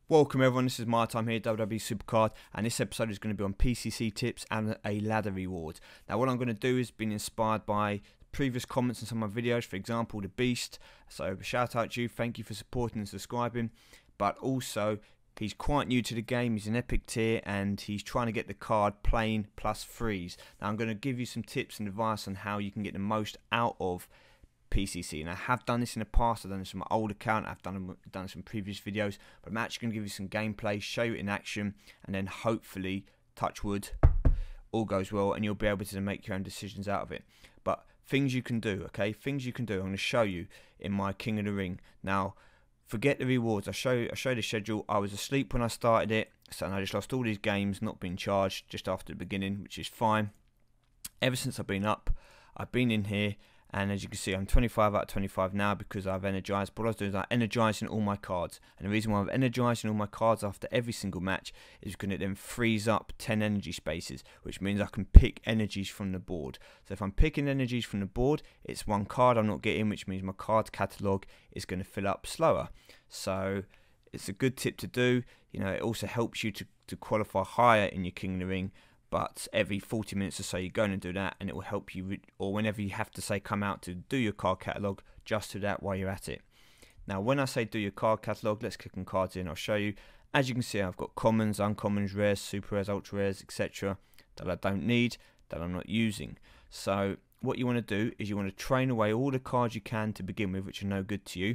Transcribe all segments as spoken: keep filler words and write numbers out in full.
Welcome everyone, this is MyTyme here, W W E Supercard, and this episode is going to be on P C C tips and a ladder reward. Now what I'm going to do is been inspired by previous comments in some of my videos, for example the Beast, so shout out to you, thank you for supporting and subscribing, but also he's quite new to the game, he's an epic tier and he's trying to get the card plain plus freeze. Now I'm going to give you some tips and advice on how you can get the most out of P C C, and I have done this in the past. I've done this on my old account, I've done done some previous videos, but I'm actually going to give you some gameplay, show you it in action, and then hopefully, touch wood, all goes well and you'll be able to make your own decisions out of it. But things you can do, okay, things you can do, I'm going to show you in my King of the Ring. Now forget the rewards, I show you, I show you the schedule. I was asleep when I started it, so I just lost all these games, not being charged just after the beginning, which is fine. Ever since I've been up, I've been in here, and as you can see, I'm twenty-five out of twenty-five now because I've energized. But what I was doing is I'm energizing all my cards. And the reason why I'm energizing all my cards after every single match is because it then frees up ten energy spaces, which means I can pick energies from the board. So if I'm picking energies from the board, it's one card I'm not getting, which means my card catalogue is going to fill up slower. So it's a good tip to do. You know, it also helps you to, to qualify higher in your King of the Ring. But every forty minutes or so you go and do that, and it will help you, or whenever you have to say come out to do your card catalogue, just do that while you're at it. Now when I say do your card catalogue, let's click on cards in, I'll show you. As you can see, I've got commons, uncommons, rares, super rares, ultra rares, etc. that I don't need, that I'm not using. So what you want to do is you want to train away all the cards you can to begin with, which are no good to you.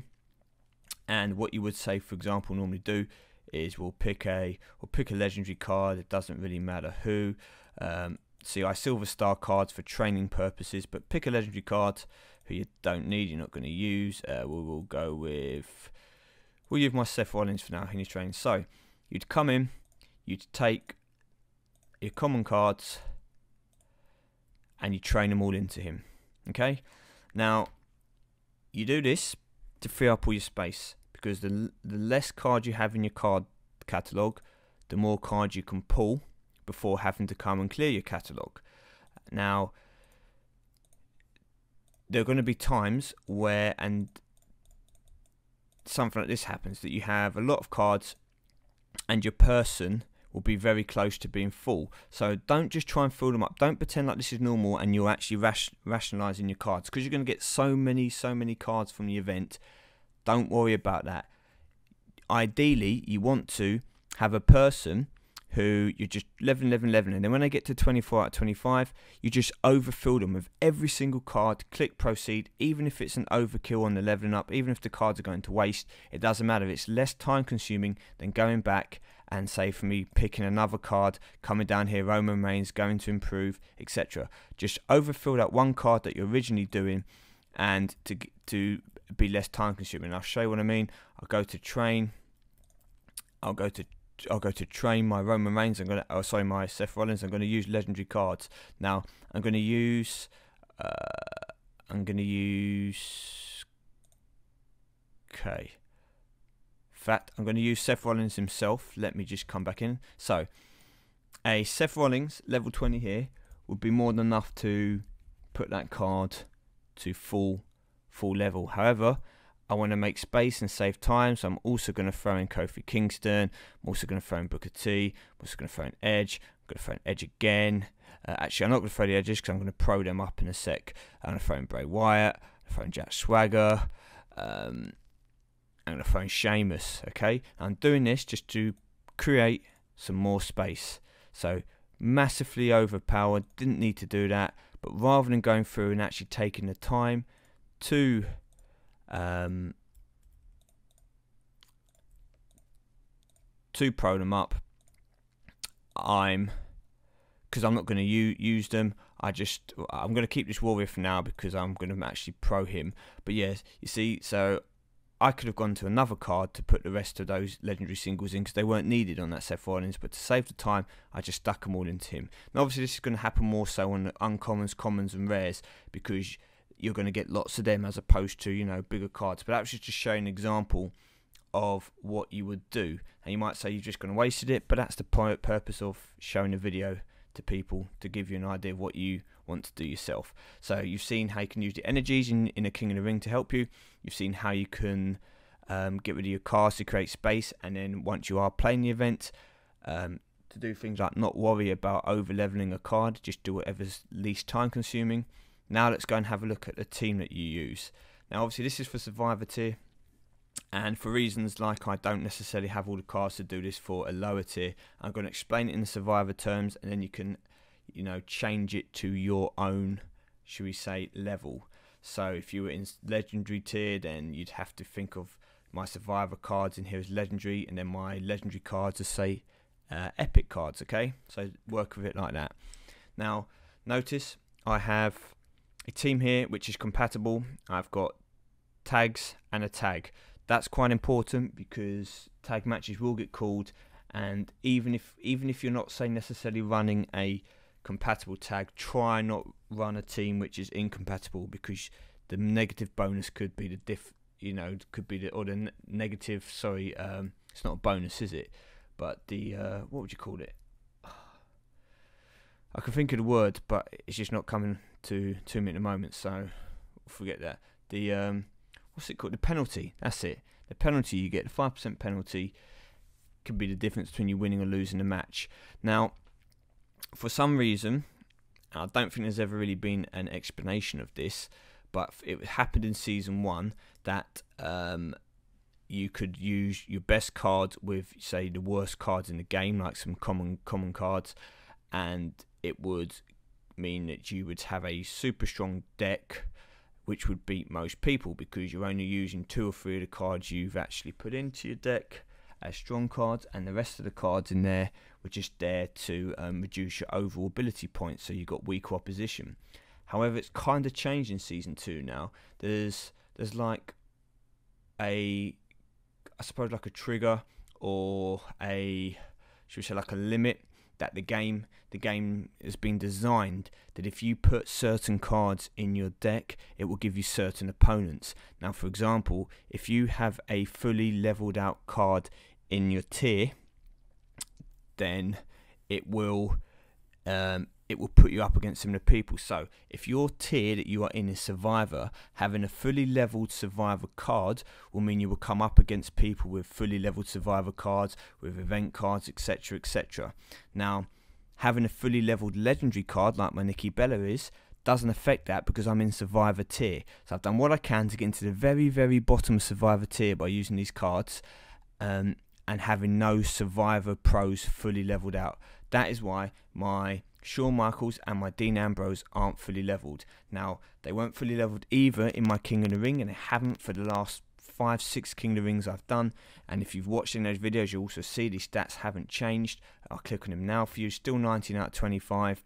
And what you would say, for example, normally do is we'll pick a we'll pick a legendary card. It doesn't really matter who. Um, see, I silver star cards for training purposes, but pick a legendary card who you don't need, you're not going to use. Uh, we will go with we'll use my Seth Rollins for now in his training. So you'd come in, you'd take your common cards, and you train them all into him. Okay. Now you do this to free up all your space, because the, the less cards you have in your card catalogue, the more cards you can pull before having to come and clear your catalogue. Now, there are going to be times where, and something like this happens, that you have a lot of cards and your person will be very close to being full. So don't just try and fill them up. Don't pretend like this is normal and you're actually ration rationalising your cards, because you're going to get so many, so many cards from the event. Don't worry about that. Ideally, you want to have a person who you're just leveling, leveling, leveling, and then when they get to twenty-four out of twenty-five, you just overfill them with every single card, click proceed, even if it's an overkill on the leveling up, even if the cards are going to waste, it doesn't matter. It's less time consuming than going back and, say for me, picking another card, coming down here, Roman Reigns, going to improve, et cetera. Just overfill that one card that you're originally doing, and to to be less time consuming. I'll show you what I mean. I'll go to train. I'll go to I'll go to train my Roman Reigns. I'm gonna oh sorry my Seth Rollins. I'm gonna use legendary cards. Now I'm gonna use uh, I'm gonna use okay. In fact, I'm gonna use Seth Rollins himself. Let me just come back in. So a Seth Rollins level twenty here would be more than enough to put that card to full full level. However, I want to make space and save time, so I'm also going to throw in Kofi Kingston. I'm also going to throw in Booker T. I'm also going to throw in Edge. I'm going to throw in Edge again. Uh, actually, I'm not going to throw the Edges because I'm going to pro them up in a sec. I'm going to throw in Bray Wyatt. I'm going to throw in Jack Swagger. Um, I'm going to throw in Sheamus. Okay, I'm doing this just to create some more space. So massively overpowered. Didn't need to do that, but rather than going through and actually taking the time to um, to pro them up, I'm because I'm not going to use them. I just I'm going to keep this warrior for now because I'm going to actually pro him. But yes, you see, so I could have gone to another card to put the rest of those legendary singles in because they weren't needed on that Seth Rollins, but to save the time, I just stuck them all into him. Now obviously this is going to happen more so on the uncommons, commons and rares, because you're going to get lots of them as opposed to, you know, bigger cards. But that was just to show an example of what you would do. And you might say you're just going to wasted it, but that's the purpose of showing a video to people, to give you an idea of what you want to do yourself. So you've seen how you can use the energies in, in a King of the Ring to help you. You've seen how you can um, get rid of your cards to create space, and then once you are playing the event, um, to do things like not worry about over leveling a card, just do whatever's least time consuming. Now let's go and have a look at the team that you use. Now obviously this is for Survivor tier, and for reasons like I don't necessarily have all the cards to do this for a lower tier, I'm going to explain it in the Survivor terms, and then you can, you know, change it to your own, should we say, level. So if you were in Legendary tier, then you'd have to think of my Survivor cards in here as Legendary, and then my Legendary cards as, say, uh, Epic cards, okay? So work with it like that. Now, notice I have a team here which is compatible. I've got tags and a tag. That's quite important because tag matches will get called, and even if even if you're not, say, necessarily running a compatible tag, try not run a team which is incompatible, because the negative bonus could be the diff you know could be the or the negative sorry um it's not a bonus, is it, but the uh what would you call it? I can think of the word, but it's just not coming to to me at the moment, so forget that. The um what's it called? The penalty. That's it. The penalty you get, the five percent penalty, could be the difference between you winning or losing a match. Now, for some reason, I don't think there's ever really been an explanation of this, but it happened in season one that um, you could use your best cards with, say, the worst cards in the game, like some common common cards, and it would mean that you would have a super strong deck which would beat most people, because you're only using two or three of the cards you've actually put into your deck as strong cards, and the rest of the cards in there were just there to um, reduce your overall ability points, so you got weaker opposition. However, it's kind of changed in season two now. There's there's like a, I suppose like a trigger, or a, should we say, like a limit that the game the game has been designed that if you put certain cards in your deck, it will give you certain opponents. Now, for example, if you have a fully leveled out card in your tier, then it will um, it will put you up against similar people. So if your tier that you are in is Survivor, having a fully leveled Survivor card will mean you will come up against people with fully leveled Survivor cards, with event cards, etc, etc. Now, having a fully leveled Legendary card like my Nikki Bella is doesn't affect that, because I'm in Survivor tier. So I've done what I can to get into the very very bottom of Survivor tier by using these cards, um, and having no Survivor pros fully leveled out. That is why my Shawn Michaels and my Dean Ambrose aren't fully leveled. Now, they weren't fully leveled either in my King of the Ring, and they haven't for the last five, six King of the Rings I've done. And if you've watched in those videos, you'll also see these stats haven't changed. I'll click on them now for you. Still nineteen out of twenty-five.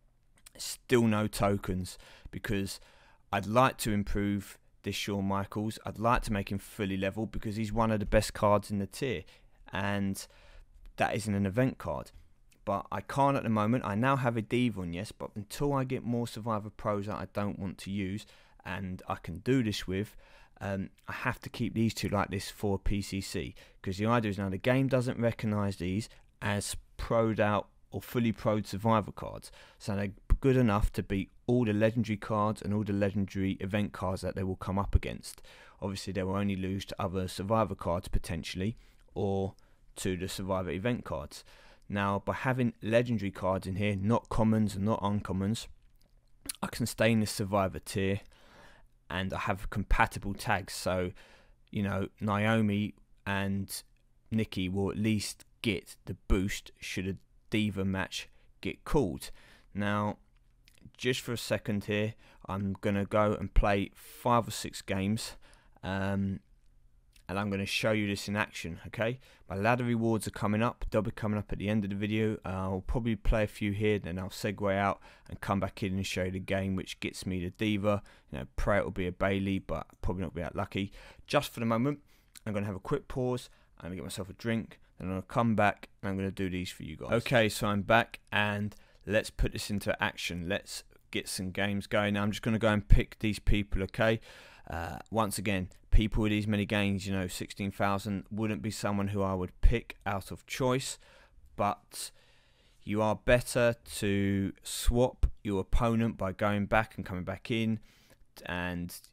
Still no tokens, because I'd like to improve this Shawn Michaels. I'd like to make him fully leveled, because he's one of the best cards in the tier, and that isn't an event card. But I can't at the moment. I now have a Diva on, yes, but until I get more Survivor pros that I don't want to use and I can do this with, um, I have to keep these two like this for P C C, because the idea is now the game doesn't recognise these as pro'd out or fully pro'd Survivor cards, so they're good enough to beat all the Legendary cards and all the Legendary event cards that they will come up against. Obviously they will only lose to other Survivor cards potentially, or to the Survivor event cards. Now, by having Legendary cards in here, not commons and not uncommons, I can stay in the Survivor tier, and I have compatible tags. So, you know, Naomi and Nikki will at least get the boost should a Diva match get called. Now, just for a second here, I'm going to go and play five or six games, um, and I'm going to show you this in action, okay? My ladder rewards are coming up. They'll be coming up at the end of the video. Uh, I'll probably play a few here, then I'll segue out and come back in and show you the game which gets me the Diva. You know, pray it will be a Bailey, but probably not be that lucky. Just for the moment, I'm going to have a quick pause. I'm going to get myself a drink, and I'm going to come back and I'm going to do these for you guys. Okay, so I'm back, and let's put this into action. Let's get some games going. Now, I'm just going to go and pick these people, okay? Uh, once again, people with these many games, you know, sixteen thousand, wouldn't be someone who I would pick out of choice, but you are better to swap your opponent by going back and coming back in, and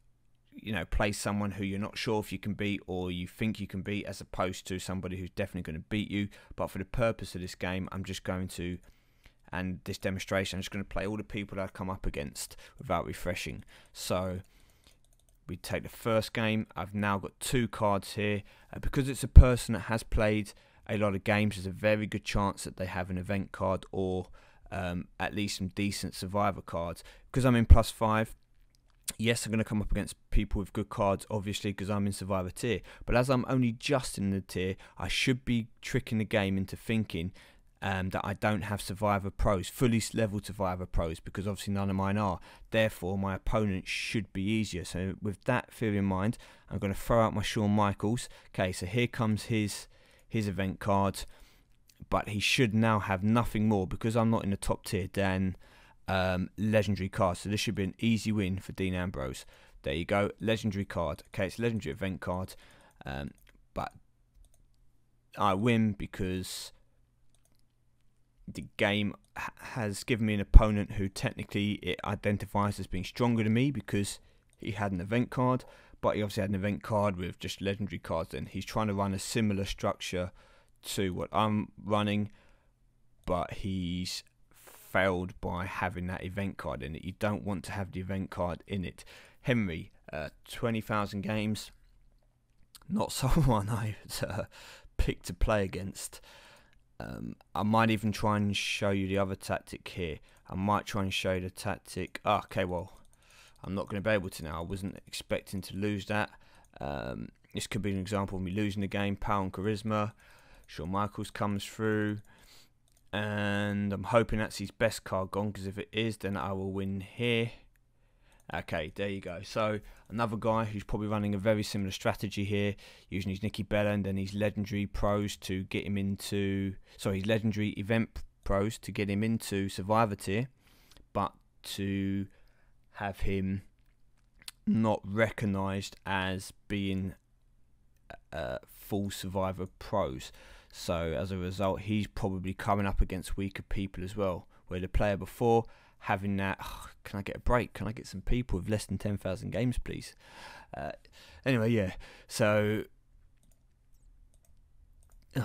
you know, play someone who you're not sure if you can beat or you think you can beat, as opposed to somebody who's definitely going to beat you. But for the purpose of this game, I'm just going to, and this demonstration, I'm just going to play all the people that I've come up against without refreshing. So we take the first game. I've now got two cards here. Uh, because it's a person that has played a lot of games, there's a very good chance that they have an event card or um, at least some decent survivor cards. Because I'm in plus five, yes, I'm going to come up against people with good cards, obviously, because I'm in survivor tier. But as I'm only just in the tier, I should be tricking the game into thinking um, that I don't have survivor pros, fully leveled survivor pros, because obviously none of mine are. Therefore, my opponent should be easier. So with that theory in mind, I'm going to throw out my Shawn Michaels. Okay, so here comes his his event card, but he should now have nothing more, because I'm not in the top tier, than Um, legendary card. So this should be an easy win for Dean Ambrose. There you go, legendary card. Okay, it's a legendary event card, um, but I win because the game ha has given me an opponent who technically it identifies as being stronger than me, because he had an event card, but he obviously had an event card with just legendary cards. And he's trying to run a similar structure to what I'm running, but he's failed by having that event card in it. You don't want to have the event card in it. Henry, uh, twenty thousand games, not someone I would uh, pick to play against. Um, I might even try and show you the other tactic here. I might try and show you the tactic. Oh, okay, well, I'm not going to be able to now. I wasn't expecting to lose that. Um, this could be an example of me losing the game. Power and charisma. Shawn Michaels comes through, and I'm hoping that's his best card gone, because if it is, then I will win here. Okay, there you go. So another guy who's probably running a very similar strategy here, using his Nikki Bella and then his legendary pros to get him into, sorry, his legendary event pros to get him into survivor tier, but to have him not recognized as being uh, full survivor pros. So as a result, he's probably coming up against weaker people as well, where the player before having that, oh, can I get a break? Can I get some people with less than ten thousand games, please? Uh, anyway, yeah. So uh,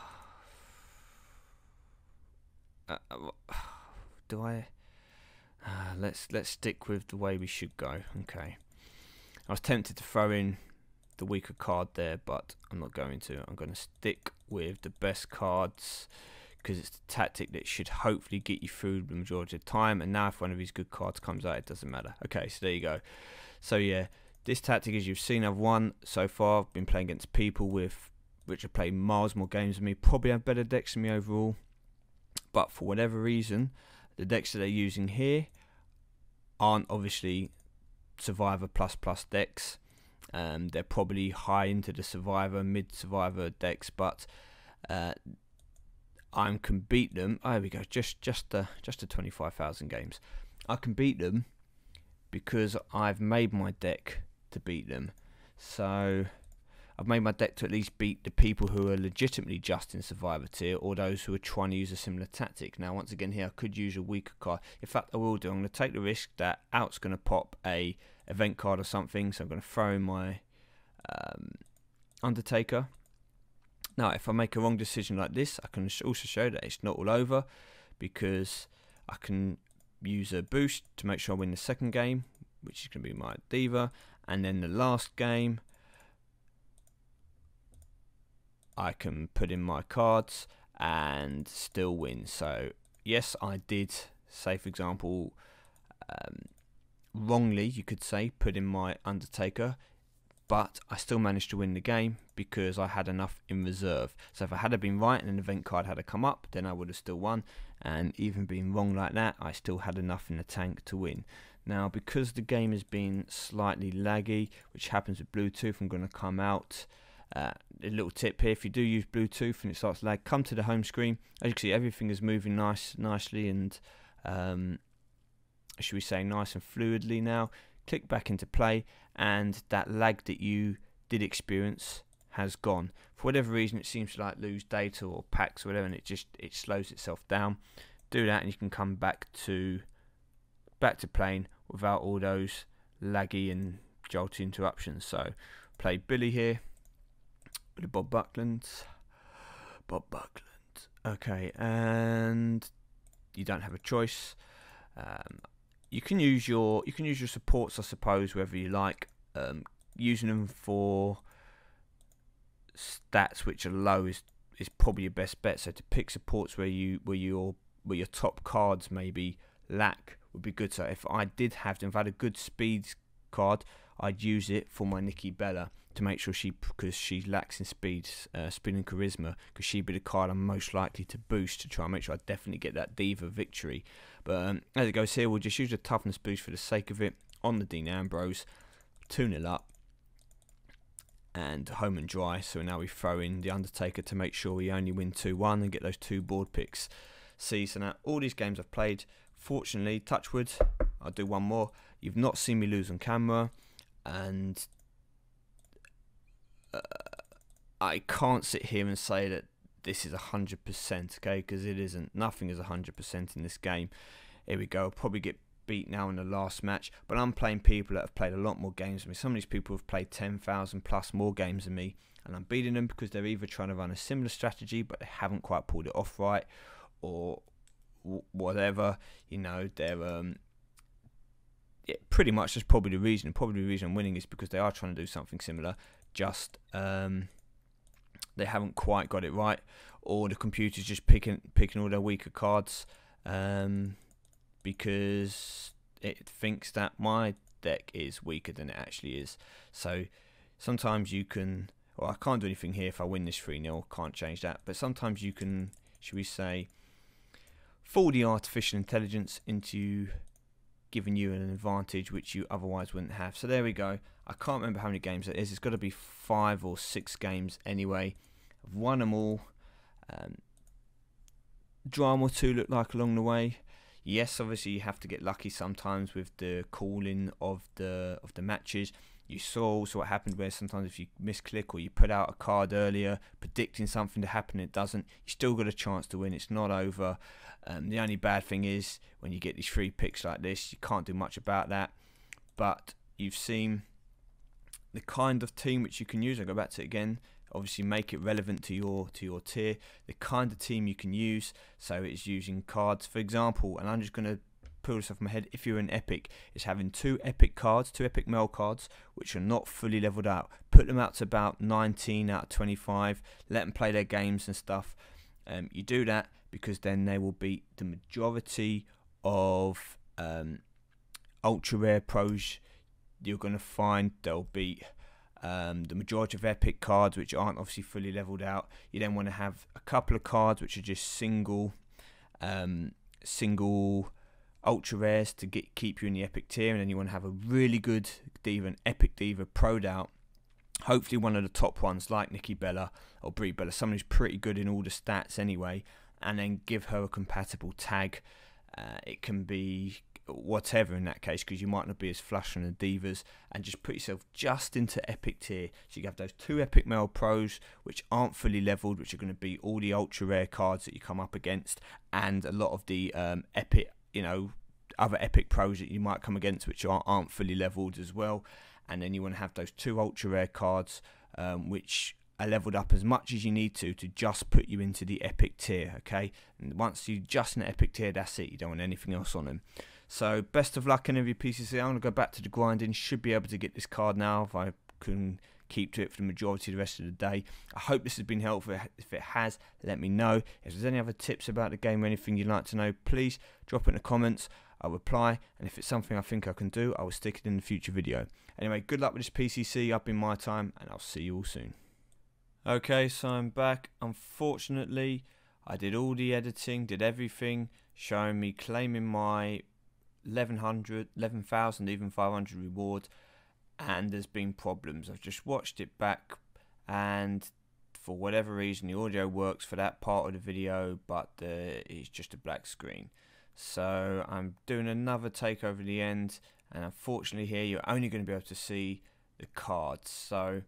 do I? Uh, let's let's stick with the way we should go. Okay. I was tempted to throw in the weaker card there, but I'm not going to. I'm going to stick with the best cards, because it's the tactic that should hopefully get you through the majority of the time. And now if one of these good cards comes out, it doesn't matter. Okay, so there you go. So yeah, this tactic, as you've seen, I've won so far. I've been playing against people with which have played miles more games than me, probably have better decks than me overall, but for whatever reason, the decks that they're using here aren't obviously survivor plus plus decks. Um, they're probably high into the survivor, mid survivor decks, but uh, I can beat them. Oh, there we go. Just just uh, just to twenty-five thousand games. I can beat them because I've made my deck to beat them. So I've made my deck to at least beat the people who are legitimately just in survivor tier, or those who are trying to use a similar tactic. Now, once again, here I could use a weaker card. In fact, I will do. I'm going to take the risk that out's going to pop a event card or something. So I'm going to throw in my um, Undertaker. Now, if I make a wrong decision like this, I can also show that it's not all over, because I can use a boost to make sure I win the second game, which is going to be my Diva, and then the last game I can put in my cards and still win. So yes, I did, say for example, um, wrongly, you could say, put in my Undertaker, but I still managed to win the game because I had enough in reserve. So if I had been right and an event card had come up, then I would have still won. And even being wrong like that, I still had enough in the tank to win. Now, because the game has been slightly laggy, which happens with Bluetooth, I'm going to come out. Uh, a little tip here: if you do use Bluetooth and it starts to lag, come to the home screen. As you can see, everything is moving nice, nicely, and um, should we say nice and fluidly now. Click back into play, and that lag that you did experience has gone. For whatever reason, it seems to like lose data or packs or whatever, and it just it slows itself down. Do that, and you can come back to back to playing without all those laggy and jolty interruptions. So play Billy here, Billy Bob Buckland, Bob Buckland. Okay, and you don't have a choice. Um, you can use your you can use your supports, I suppose, wherever you like. Um, using them for stats which are low is is probably your best bet. So to pick supports where you where your where your top cards maybe lack would be good. So if I did have them, if I had a good speed card, I'd use it for my Nikki Bella to make sure she, because she lacks in speed, uh, speed and charisma, because she'd be the card I'm most likely to boost to try and make sure I definitely get that Diva victory. But um, as it goes here, we'll just use the toughness boost for the sake of it on the Dean Ambrose, two nil up, and home and dry. So now we throw in the Undertaker to make sure we only win two one and get those two board picks. See, so now all these games I've played, fortunately, touch wood, I'll do one more. You've not seen me lose on camera, and uh, I can't sit here and say that this is one hundred percent, okay, because it isn't. Nothing is one hundred percent in this game. Here we go. I'll probably get beat now in the last match, but I'm playing people that have played a lot more games than me. Some of these people have played ten thousand plus more games than me, and I'm beating them because they're either trying to run a similar strategy but they haven't quite pulled it off right, or whatever, you know. They're um yeah, pretty much that's probably the reason. Probably the reason I'm winning is because they are trying to do something similar, just um they haven't quite got it right, or the computer's just picking picking all their weaker cards um because it thinks that my deck is weaker than it actually is. So sometimes you can, well, I can't do anything here if I win this three nil, can't change that, but sometimes you can, should we say, fool the artificial intelligence into giving you an advantage which you otherwise wouldn't have. So there we go. I can't remember how many games it is. It's got to be five or six games anyway. I've won them all. Um, drama or two look like along the way. Yes, obviously you have to get lucky sometimes with the calling of the of the matches. You saw also what happened where sometimes if you misclick or you put out a card earlier predicting something to happen, it doesn't, you still got a chance to win. It's not over. Um, the only bad thing is when you get these free picks like this, you can't do much about that. But you've seen the kind of team which you can use. I'll go back to it again. Obviously make it relevant to your to your tier. The kind of team you can use. So it's using cards, for example, and I'm just going to pull this off my head. If you're an epic, it's having two epic cards, two epic mail cards, which are not fully leveled out. Put them out to about nineteen out of twenty-five. Let them play their games and stuff. Um, you do that because then they will beat the majority of um, ultra rare pros. You're going to find they'll beat um, the majority of epic cards, which aren't obviously fully leveled out. You then want to have a couple of cards which are just single, um, single. ultra rares to get keep you in the epic tier, and then you want to have a really good diva, an epic diva pro'd out, hopefully one of the top ones like Nikki Bella or Brie Bella, someone who's pretty good in all the stats anyway, and then give her a compatible tag. Uh, it can be whatever in that case, because you might not be as flush on the divas, and just put yourself just into epic tier. So you have those two epic male pros which aren't fully leveled, which are going to be all the ultra rare cards that you come up against, and a lot of the um, epic, you know, other epic pros that you might come against which aren't, aren't fully leveled as well. And then you want to have those two ultra rare cards um, which are leveled up as much as you need to to just put you into the epic tier, okay? And once you just in the epic tier, that's it. You don't want anything else on them. So best of luck in every P C C. I'm going to go back to the grinding. Should be able to get this card now if I can keep to it for the majority of the rest of the day. I hope this has been helpful. If it has, let me know. If there's any other tips about the game or anything you'd like to know, please drop it in the comments. I'll reply, and if it's something I think I can do, I will stick it in the future video. Anyway, good luck with this P C C. I've been MyTyme, and I'll see you all soon. Okay, so I'm back. Unfortunately, I did all the editing, did everything, showing me claiming my eleven hundred, eleven thousand, even five hundred reward, and there's been problems. I've just watched it back, and for whatever reason the audio works for that part of the video, but uh, it's just a black screen. So I'm doing another take over the end, and unfortunately here you're only going to be able to see the cards. So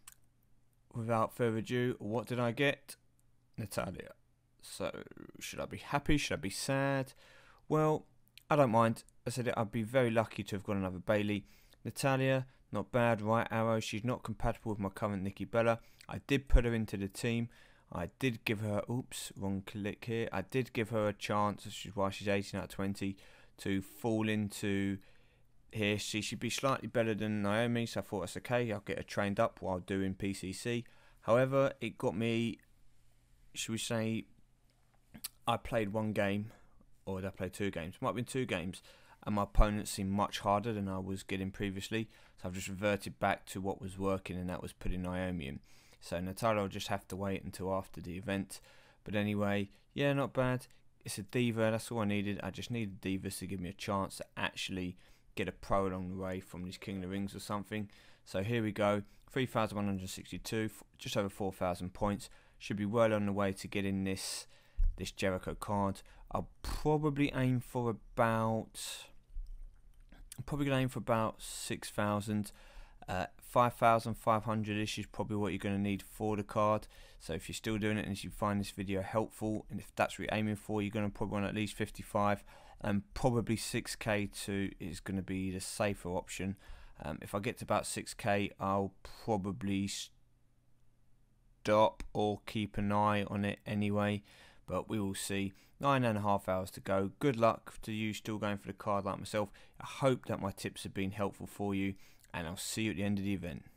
without further ado, what did I get? Natalia. So should I be happy? Should I be sad? Well, I don't mind. I said I'd be very lucky to have got another Bailey. Natalia, not bad. Right arrow, she's not compatible with my current Nikki Bella. I did put her into the team. I did give her, oops, wrong click here. I did give her a chance, which is why she's eighteen out of twenty, to fall into here. She should be slightly better than Naomi, so I thought that's okay. I'll get her trained up while doing P C C. However, it got me, should we say, I played one game, or did I play two games? Might have been two games, and my opponent seemed much harder than I was getting previously. So I've just reverted back to what was working, and that was putting Naomi in. So Natalia will just have to wait until after the event. But anyway, yeah, not bad. It's a Diva, that's all I needed. I just needed Divas to give me a chance to actually get a pro along the way from these King of the Rings or something. So here we go, three thousand one hundred sixty-two, just over four thousand points. Should be well on the way to getting this this Jericho card. I'll probably aim for about, I'm probably going to aim for about six thousand. Uh, five thousand five hundred-ish is probably what you're going to need for the card. So if you're still doing it and if you find this video helpful, and if that's what you're aiming for, you're going to probably want at least fifty-five, and probably six K to is going to be the safer option. Um, if I get to about six K, I'll probably stop or keep an eye on it anyway, but we will see. Nine and a half hours to go. Good luck to you still going for the card like myself. I hope that my tips have been helpful for you, and I'll see you at the end of the event.